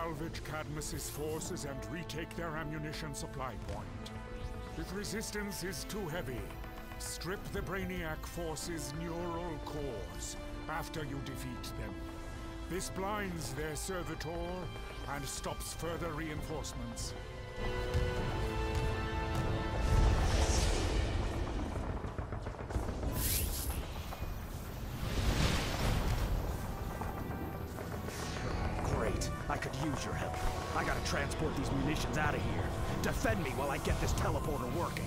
salvage Cadmus's forces and retake their ammunition supply point. If resistance is too heavy, strip the Brainiac forces' neural cores after you defeat them. This blinds their servitor and stops further reinforcements. Great. I could use your help. I gotta transport these munitions out of here. Defend me while I get this teleporter working.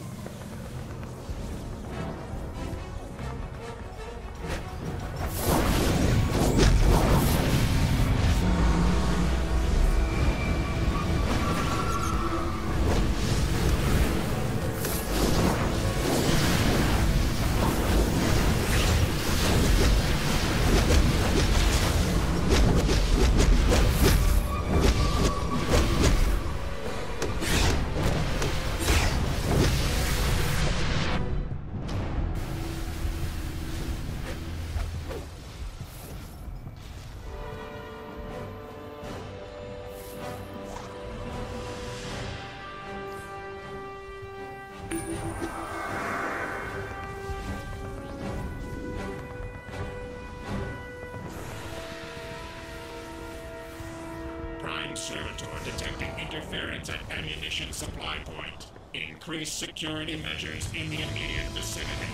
Prime Servitor detecting interference at ammunition supply point. Increase security measures in the immediate vicinity.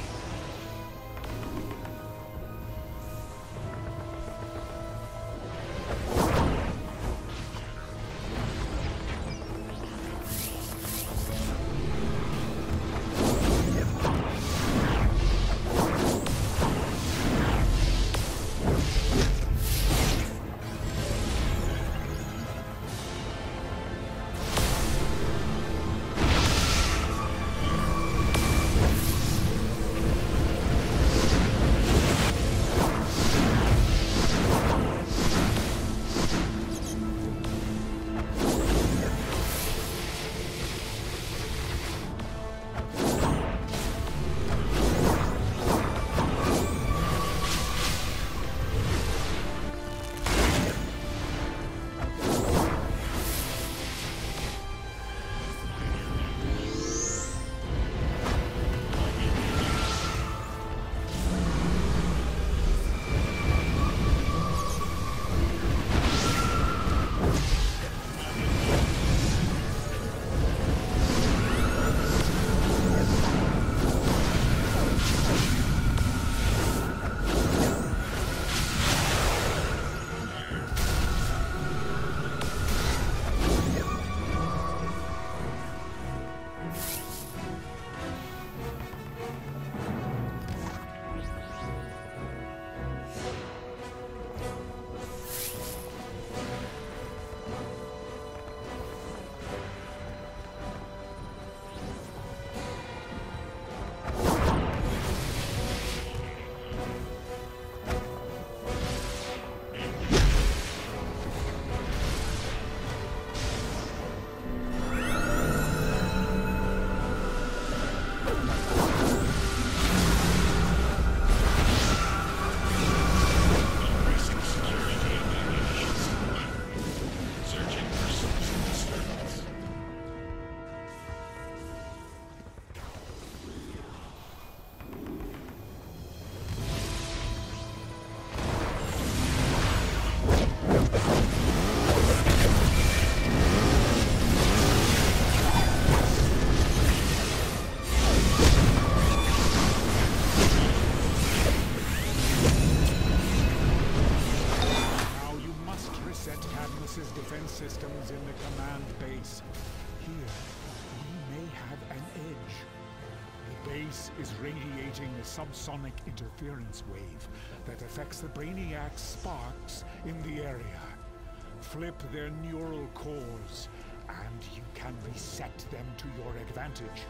Systems in the command base. Here, we may have an edge. The base is radiating a subsonic interference wave that affects the Brainiac sparks in the area. Flip their neural cores, and you can reset them to your advantage.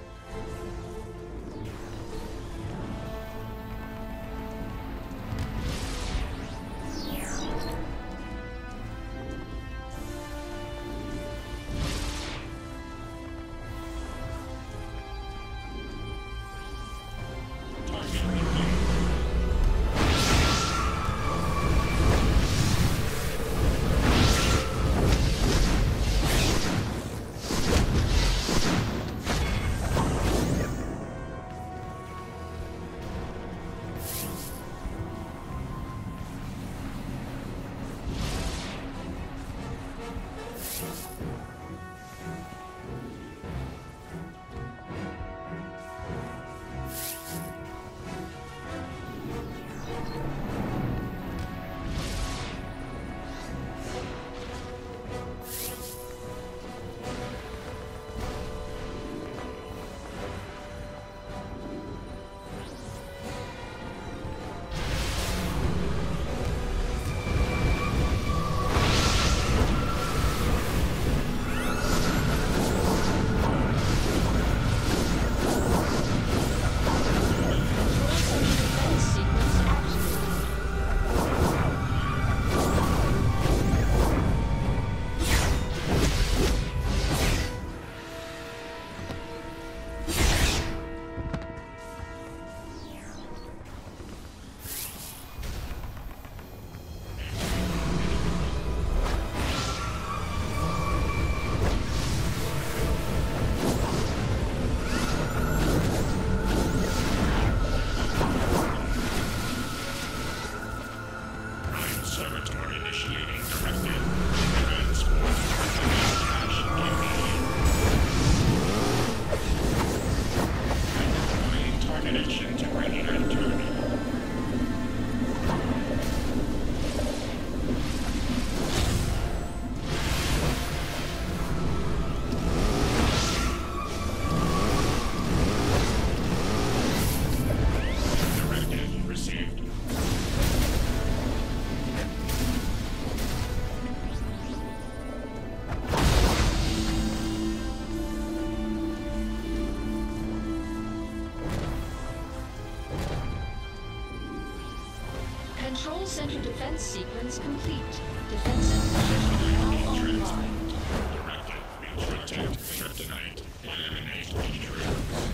Control center defense sequence complete. Defensive measures now online. Directive, protect kryptonite, eliminate intruders.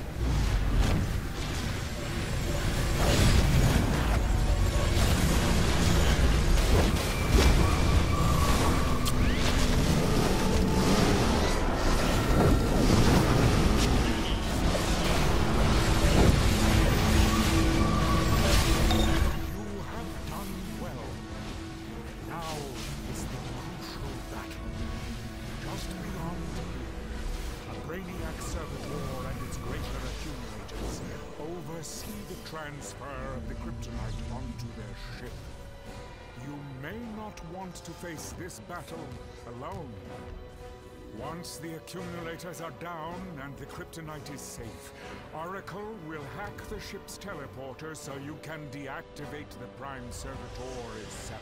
Oversee the transfer of the kryptonite onto their ship. You may not want to face this battle alone. Once the accumulators are down and the kryptonite is safe, Oracle will hack the ship's teleporter so you can deactivate the Prime Servitor itself.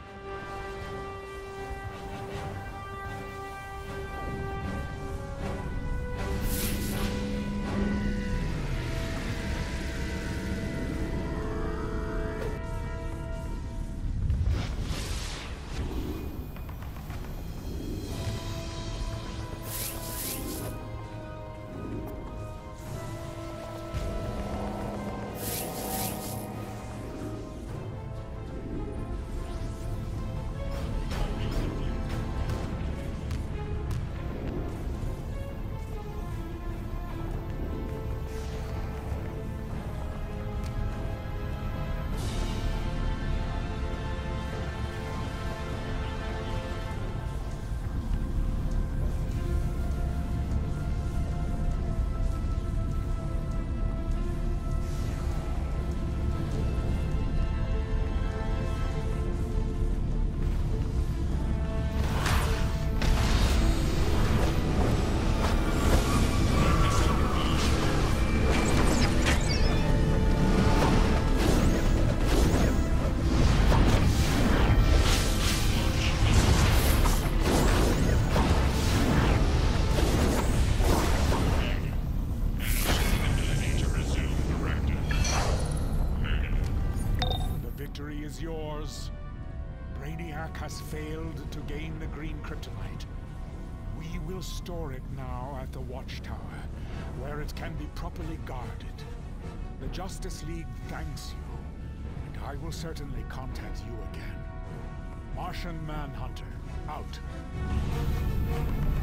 Yours. Brainiac has failed to gain the green kryptonite. We will store it now at the Watchtower, where it can be properly guarded. The Justice League thanks you, and I will certainly contact you again. Martian Manhunter, out.